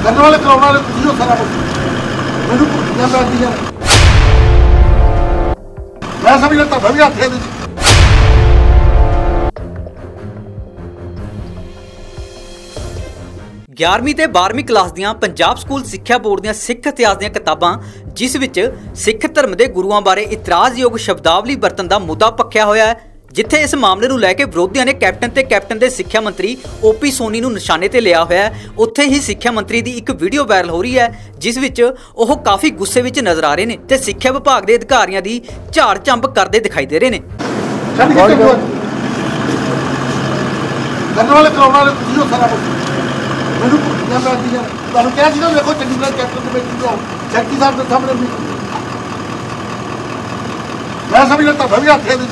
करने वाले कराने वाले तुझी हो सारा कुछ मैंने भुगतनियां पैंदियां मैं समझ लगता मैं भी हथ है 11ਵੀਂ ਤੇ 12ਵੀਂ ਕਲਾਸ ਦੀਆਂ ਪੰਜਾਬ ਸਕੂਲ ਸਿੱਖਿਆ ਬੋਰਡ ਦੀਆਂ ਸਿੱਖ ਇਤਿਹਾਸ ਦੀਆਂ ਕਿਤਾਬਾਂ ਜਿਸ ਵਿੱਚ ਸਿੱਖ ਧਰਮ ਦੇ ਗੁਰੂਆਂ ਬਾਰੇ ਇਤਰਾਜ਼ਯੋਗ ਸ਼ਬਦਾਵਲੀ ਵਰਤਣ ਦਾ ਮੁੱਦਾ ਪੱਕਿਆ ਹੋਇਆ ਹੈ। ਜਿੱਥੇ ਇਸ ਮਾਮਲੇ ਨੂੰ ਲੈ ਕੇ ਵਿਰੋਧੀਆਂ ਨੇ ਕੈਪਟਨ ਦੇ ਸਿੱਖਿਆ ਮੰਤਰੀ ਓਪੀ ਸੋਨੀ ਨੂੰ ਨਿਸ਼ਾਨੇ ਤੇ ਲਿਆ ਹੋਇਆ ਹੈ। ਉੱਥੇ ਹੀ ਸਿੱਖਿਆ ਮੰਤਰੀ ਦੀ ਇੱਕ ਵੀਡੀਓ ਵਾਇਰਲ ਹੋ ਰਹੀ ਹੈ ਜਿਸ ਵਿੱਚ ਉਹ ਕਾਫੀ ਗੁੱਸੇ ਵਿੱਚ ਨਜ਼ਰ ਆ ਰਹੇ ਨੇ ਤੇ ਸਿੱਖਿਆ ਵਿਭਾਗ ਦੇ ਅਧਿਕਾਰੀਆਂ ਦੀ ਝਾੜ ਝੰਬ ਕਰਦੇ ਦਿਖਾਈ ਦੇ ਰਹੇ ਨੇ। ਮੈਨੂੰ ਭੁਗਤਨੀਆਂ ਪੈਂਦੀਆਂ ਤੁਹਾਨੂੰ ਕਿਹਾ ਸੀ ਨਾ ਵੇਖੋ ਚੰਡੀਗੜ੍ਹ ਕੈਪਟਨ ਦੇ ਵਿੱਚ ਜੋ ਸੈਕਟਰੀ ਸਾਹਿਬ ਦੇ ਸਾਹਮਣੇ ਵੀ ਮੈਂ ਸਮਝ ਲੱਗਦਾ ਮੈਂ ਵੀ ਹੱਥ ਹੈ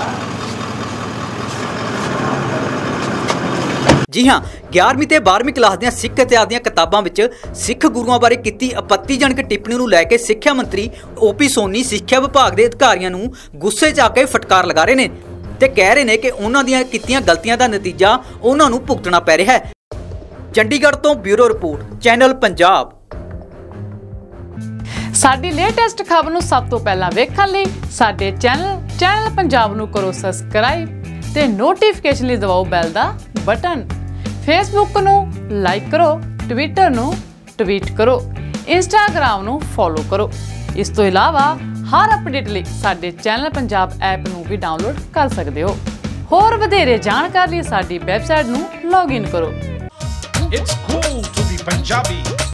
ਜੀ ਹਾਂ 11ਵੀਂ ਤੇ 12ਵੀਂ ਕਲਾਸ ਦੀਆਂ ਸਿੱਖ ਇਤਿਹਾਸ ਦੀਆਂ ਕਿਤਾਬਾਂ ਵਿੱਚ ਸਿੱਖ ਗੁਰੂਆਂ ਬਾਰੇ ਕੀਤੀ ਆਪੱਤੀਜਨਕ ਟਿੱਪਣੀ ਨੂੰ ਲੈ ਕੇ ਸਿੱਖਿਆ ਮੰਤਰੀ ਓਪੀ ਸੋਨੀ ਸਿੱਖਿਆ ਵਿਭਾਗ ਦੇ ਅਧਿਕਾਰੀਆਂ ਨੂੰ ਗੁੱਸੇ 'ਚ ਆ ਕੇ ਫਟਕਾਰ ਲਗਾ ਰਹੇ ਨੇ ਤੇ ਕਹਿ ਰਹੇ ਨੇ ਕਿ ਉਹਨਾਂ ਦੀਆਂ ਕੀਤੀਆਂ ਗਲਤੀਆਂ ਦਾ ਨਤੀਜਾ ਉਹਨਾਂ ਨੂੰ ਭੁਗਤਣਾ ਪੈ ਰਿਹਾ ਹੈ। ਚੰਡੀਗੜ੍ਹ ਤੋਂ ਬਿਊਰੋ ਰਿਪੋਰਟ ਚੈਨਲ ਪੰਜਾਬ। ਸਾਡੀ ਲੇਟੈਸਟ ਖਬਰ ਨੂੰ ਸਭ ਤੋਂ ਪਹਿਲਾਂ ਵੇਖਣ ਲਈ ਸਾਡੇ ਚੈਨਲ ਪੰਜਾਬ ਨੂੰ ਕਰੋ ਸਬਸਕ੍ਰਾਈਬ ਤੇ ਨੋਟੀਫਿਕੇਸ਼ਨ ਲਈ ਦਬਾਓ ਬੈਲ ਦਾ ਬਟਨ। ਫੇਸਬੁੱਕ ਨੂੰ ਲਾਈਕ ਕਰੋ, ਟਵਿੱਟਰ ਨੂੰ ਟਵੀਟ ਕਰੋ, ਇੰਸਟਾਗ੍ਰਾਮ ਨੂੰ ਫੋਲੋ ਕਰੋ। ਇਸ ਤੋਂ ਇਲਾਵਾ ਹਰ ਅਪਡੇਟ ਲਈ ਸਾਡੇ ਚੈਨਲ ਪੰਜਾਬ ਐਪ ਨੂੰ ਵੀ ਡਾਊਨਲੋਡ ਕਰ ਸਕਦੇ ਹੋ। ਹੋਰ ਵਧੇਰੇ ਜਾਣਕਾਰੀ ਲਈ ਸਾਡੀ ਵੈਬਸਾਈਟ ਨੂੰ ਲੌਗਇਨ ਕਰੋ। It's cool to be Punjabi.